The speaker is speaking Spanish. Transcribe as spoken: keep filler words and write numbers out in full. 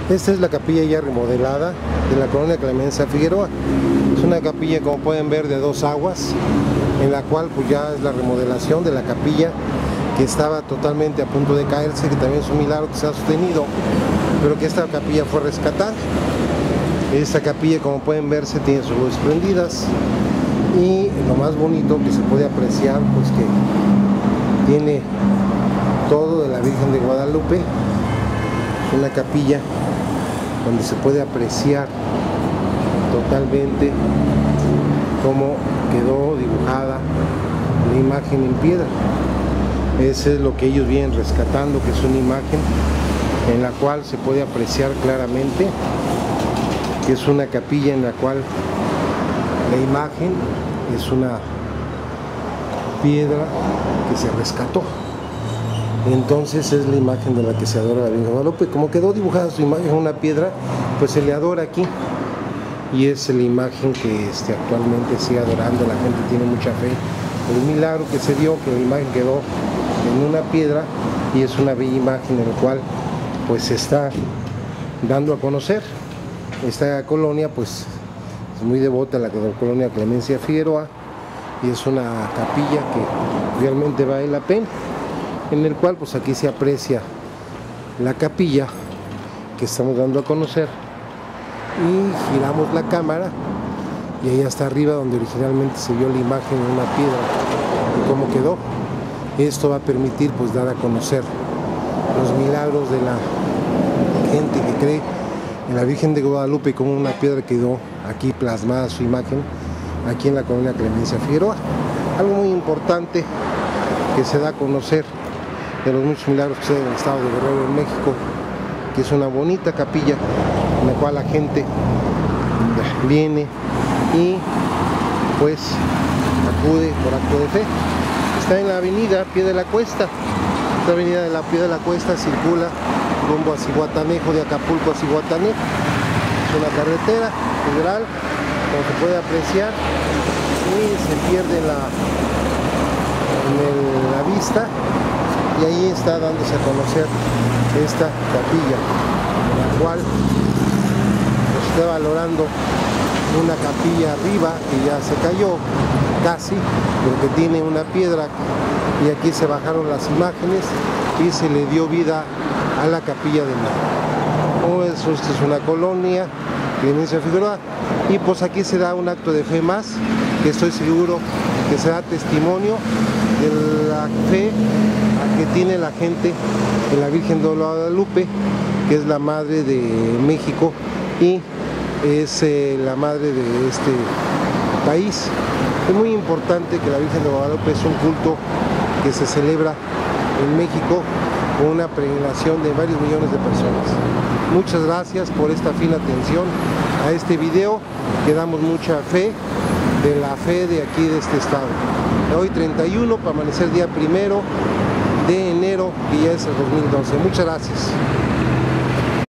Esta es la capilla ya remodelada de la colonia Clemencia Figueroa. Es una capilla, como pueden ver, de dos aguas, en la cual pues ya es la remodelación de la capilla que estaba totalmente a punto de caerse, que también es un milagro que se ha sostenido, pero que esta capilla fue rescatada. Esta capilla, como pueden ver, se tiene sus luces prendidas, y lo más bonito que se puede apreciar, pues que tiene todo de la Virgen de Guadalupe. Es una capilla donde se puede apreciar totalmente cómo quedó dibujada la imagen en piedra. Eso es lo que ellos vienen rescatando, que es una imagen en la cual se puede apreciar claramente que es una capilla en la cual la imagen es una piedra que se rescató. Entonces es la imagen de la que se adora la Virgen de Guadalupe. Como quedó dibujada su imagen en una piedra, pues se le adora aquí, y es la imagen que este, actualmente sigue adorando. La gente tiene mucha fe por el milagro que se dio, que la imagen quedó en una piedra, y es una bella imagen en la cual pues se está dando a conocer. Esta colonia pues es muy devota, la colonia Clemencia Figueroa, y es una capilla que realmente vale la pena, en el cual pues aquí se aprecia la capilla que estamos dando a conocer, y giramos la cámara y ahí hasta arriba donde originalmente se vio la imagen en una piedra y cómo quedó. Esto va a permitir pues dar a conocer los milagros de la gente que cree en la Virgen de Guadalupe, y como una piedra quedó aquí plasmada su imagen aquí en la colonia Clemencia Figueroa. Algo muy importante que se da a conocer de los muchos milagros que se dan en el estado de Guerrero, en México, que es una bonita capilla en la cual la gente viene y pues acude por acto de fe. Está en la avenida Pie de la Cuesta. Esta avenida de la Pie de la Cuesta circula rumbo a Zihuatanejo, de Acapulco a Zihuatanejo. Es una carretera federal, como se puede apreciar, y se pierde en la, en el, la vista, y ahí está dándose a conocer esta capilla, en la cual se está valorando una capilla arriba que ya se cayó casi, pero que tiene una piedra, y aquí se bajaron las imágenes y se le dio vida a la capilla de mar. Oh, eso, esta es una colonia Clemencia Figueroa, y pues aquí se da un acto de fe más, que estoy seguro que será testimonio de la fe que tiene la gente en la Virgen de Guadalupe, que es la madre de México y es eh, la madre de este país. Es muy importante que la Virgen de Guadalupe es un culto que se celebra en México con una peregrinación de varios millones de personas. Muchas gracias por esta fina atención a este video, que damos mucha fe de la fe de aquí, de este estado. Hoy treinta y uno, para amanecer día primero de enero, que ya es el dos mil doce. Muchas gracias.